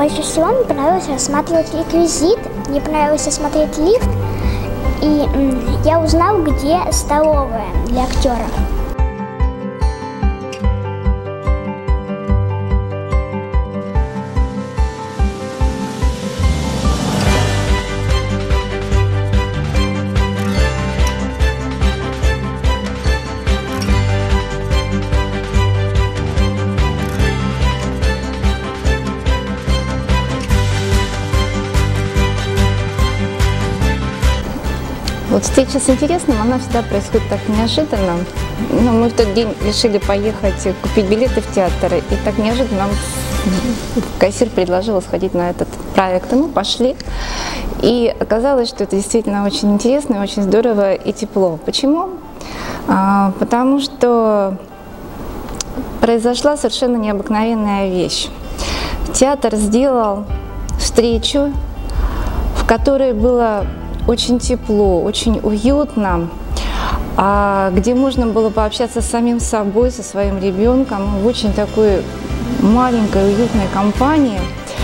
Больше всего мне понравилось рассматривать реквизит, мне понравилось осмотреть лифт, и я узнал, где столовая для актеров. Вот встреча с интересным, она всегда происходит так неожиданно. Но мы в тот день решили поехать купить билеты в театр, и так неожиданно нам кассир предложила сходить на этот проект. И мы пошли, и оказалось, что это действительно очень интересно, очень здорово и тепло. Почему? Потому что произошла совершенно необыкновенная вещь. Театр сделал встречу, в которой было очень тепло, очень уютно, где можно было пообщаться с самим собой, со своим ребенком в очень такой маленькой, уютной компании.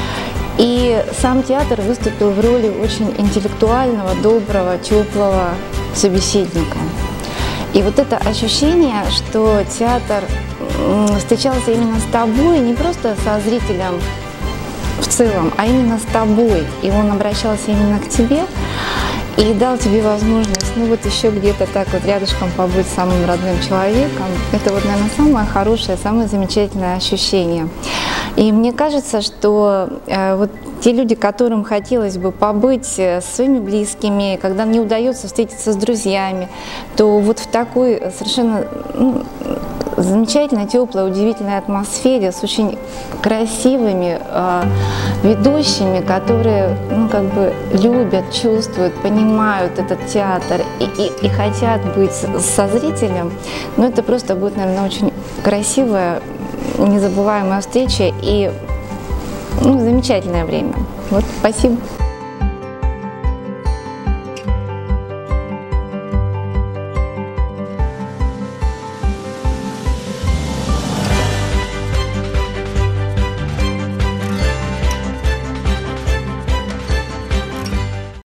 И сам театр выступил в роли очень интеллектуального, доброго, теплого собеседника. И вот это ощущение, что театр встречался именно с тобой, не просто со зрителем в целом, а именно с тобой. И он обращался именно к тебе и дал тебе возможность, ну вот еще где-то так вот рядышком побыть с самым родным человеком. Это вот, наверное, самое хорошее, самое замечательное ощущение. И мне кажется, что вот те люди, которым хотелось бы побыть с своими близкими, когда не удается встретиться с друзьями, то вот в такой совершенно замечательной, теплой, удивительной атмосфере с очень красивыми ведущими, которые любят, чувствуют, понимают этот театр и хотят быть со зрителем, но это просто будет, наверное, очень красивая, незабываемая встреча и замечательное время. Вот, спасибо.